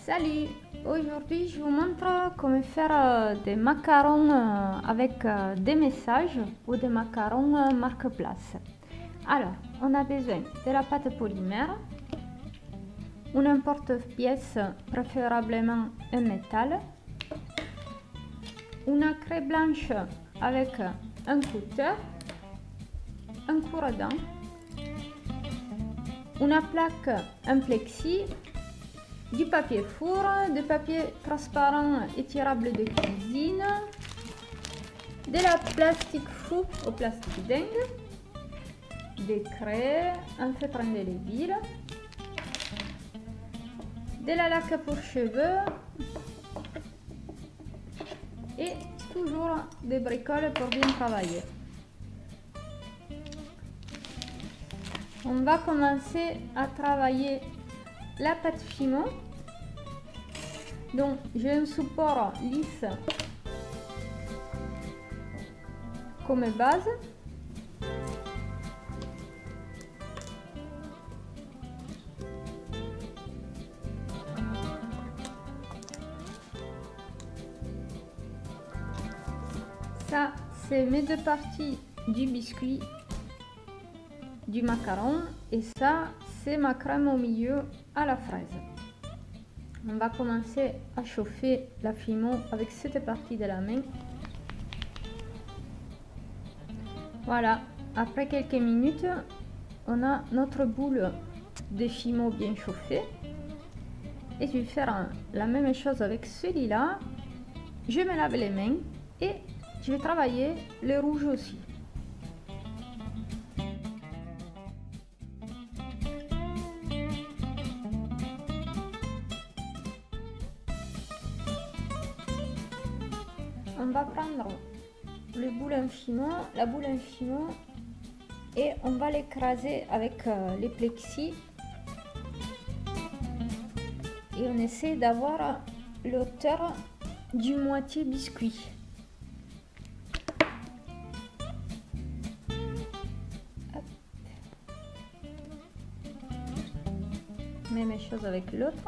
Salut! Aujourd'hui, je vous montre comment faire des macarons avec des messages ou des macarons marque-place. Alors, on a besoin de la pâte polymère, un emporte-pièce, préférablement en métal, une craie blanche avec un cutter, un cure-dent, une plaque en plexi, du papier four, du papier transparent étirable de cuisine, de la plastique fou au plastique dingue, des craies, un feutre indélébile, de la laque pour cheveux et toujours des bricoles pour bien travailler. On va commencer à travailler la pâte fimo. Donc j'ai un support lisse comme base. Ça, c'est mes deux parties du biscuit, du macaron, et ça, c'est ma crème au milieu à la fraise. On va commencer à chauffer la fimo avec cette partie de la main. Voilà, après quelques minutes, on a notre boule de fimo bien chauffée. Et je vais faire la même chose avec celui-là. Je me lave les mains et je vais travailler le rouge aussi. On va prendre la boule en fimo et on va l'écraser avec les plexis et on essaie d'avoir l'hauteur du moitié biscuit. Hop. Même chose avec l'autre.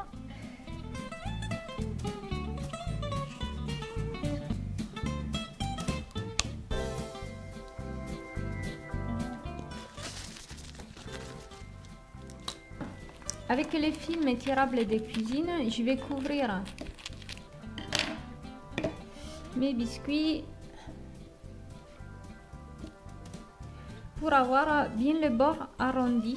Avec les films étirables de cuisine, je vais couvrir mes biscuits pour avoir bien le bord arrondi.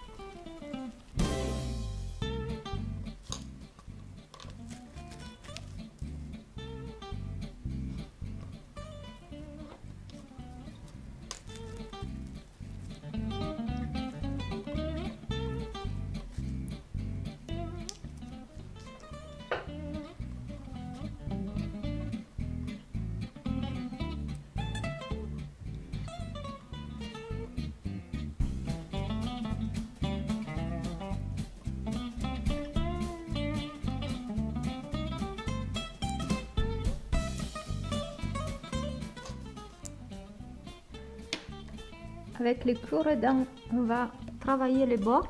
Avec le cure-dent, on va travailler les bords.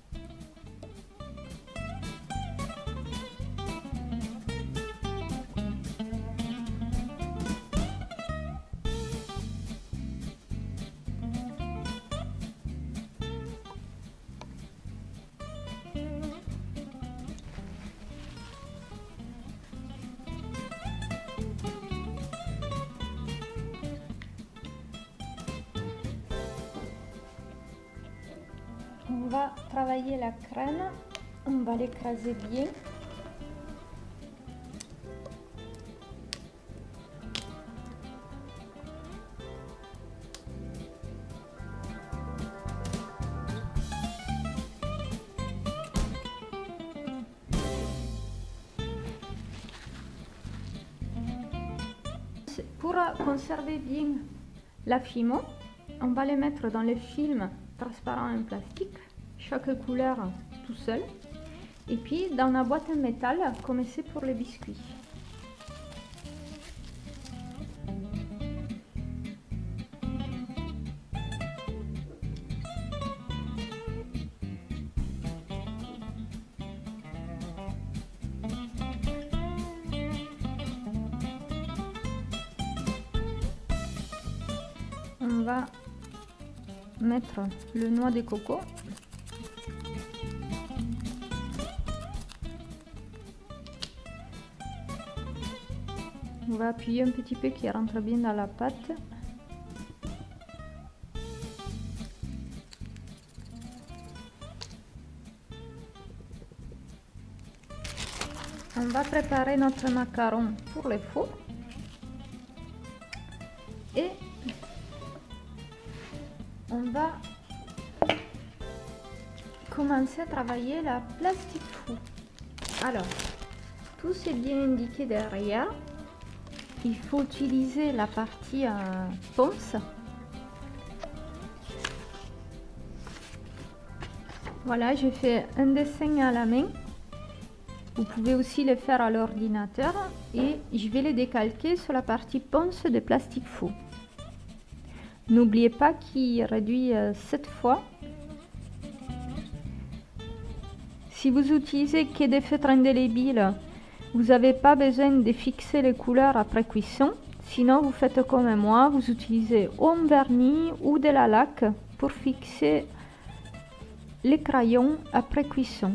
On va travailler la crème, on va l'écraser bien. Pour conserver bien la fimo, on va les mettre dans le film transparent en plastique, chaque couleur tout seul, et puis dans la boîte en métal comme c'est pour les biscuits. on va mettre le noix de coco. On va appuyer un petit peu qu'il rentre bien dans la pâte. On va préparer notre macaron pour le four. Et on va commencer à travailler la plastique four. Alors, tout c'est bien indiqué derrière. Il faut utiliser la partie ponce. Voilà, j'ai fait un dessin à la main. Vous pouvez aussi le faire à l'ordinateur et je vais les décalquer sur la partie ponce de plastique four. N'oubliez pas qu'il réduit 7 fois. Si vous utilisez que des feutres indélébiles, vous n'avez pas besoin de fixer les couleurs après cuisson. Sinon, vous faites comme moi, vous utilisez ou un vernis ou de la laque pour fixer les crayons après cuisson.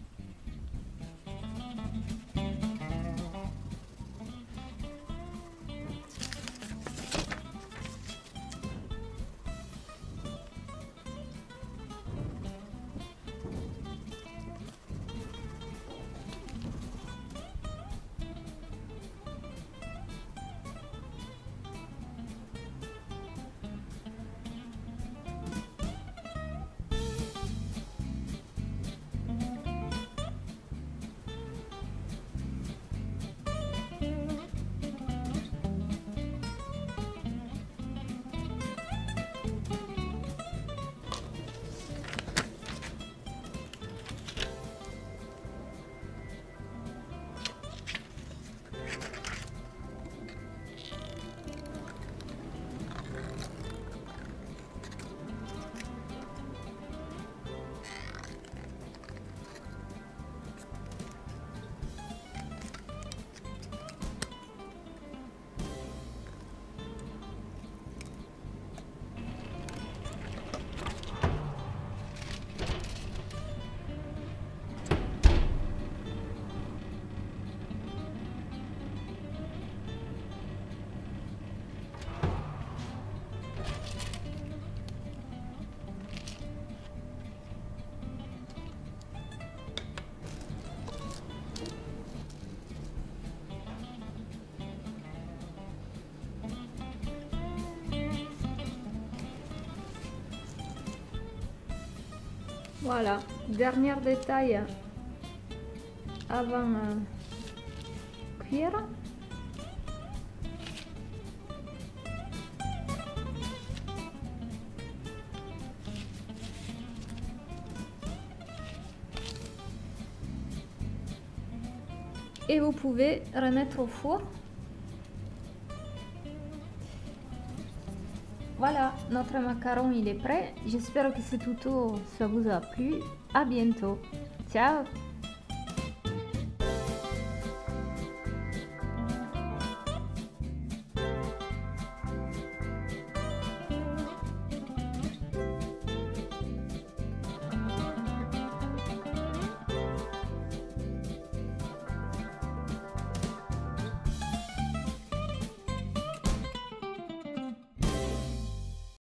Voilà, dernier détail avant cuire. Et vous pouvez remettre au four. Voilà, notre macaron il est prêt. J'espère que ce tuto ça vous a plu. À bientôt. Ciao.